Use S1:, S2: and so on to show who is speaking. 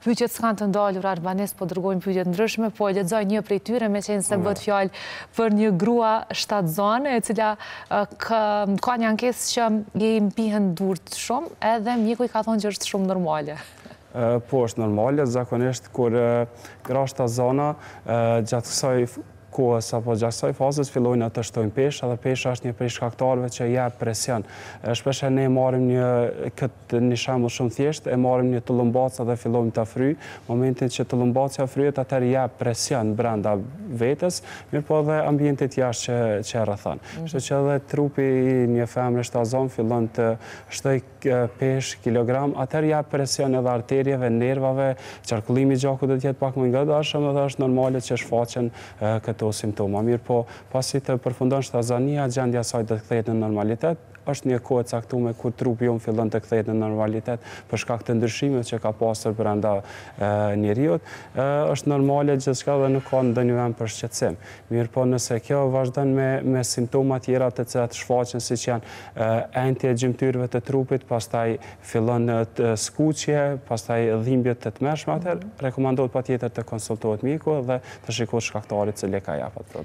S1: pyetjet s'kan të ndalur arbanes, po dërgojnë pyetje ndryshme, po e lexoj një prej tyre me qenë se bëhet fjalë për një grua shtatzane, e cila ka një ankesë që je i mpihen durt shumë, edhe mjeku i ka thonë që është shumë normale.
S2: Po, është normale, zakonisht kur gra shtatzana gjatë kësaj kohës apo gjatë kësaj fazës fillojnë të shtojnë peshë, dhe pesha është një prej shkaktarëve që jep presion. Shpesh ne marrim një shembull shumë thjesht, e marrim një tullumbac dhe fillojmë ta fryjmë. Momentin që tullumbacia fryhet, atëherë jep presion brenda vetes, mirëpo edhe ambientit jashtë që e rrethon. Kështu që edhe trupi i një femre shtatzan fillon të shtojë peshë, kilogram, atëherë jep presion edhe arterieve, nervave, qarkullimi i gjakut do të jetë pak më i ngadalshëm dhe është normale që shfaqen këto simptoma. Mirë po, pasi të përfundon shtatzania, gjendja e saj do të kthehet në normalitet. Është një kohë e caktuar kur trupi jon fillon të kthehet në normalitet për shkak të ndryshimeve që ka pasur brenda njeriu. Është normale gjithçka dhe nuk ka ndonjë vend për shqetësim. Mirë po, nëse kjo vazhdon me simptoma tjera të cilat shfaqen siç janë entje e gjymtyrëve të trupit, pastaj fillon të skuqje, pastaj dhimbje të tmerrshme, atëherë rekomandohet patjetër të konsultohet mjeku dhe të shikohet shkaktari i cili ka jap atë problem.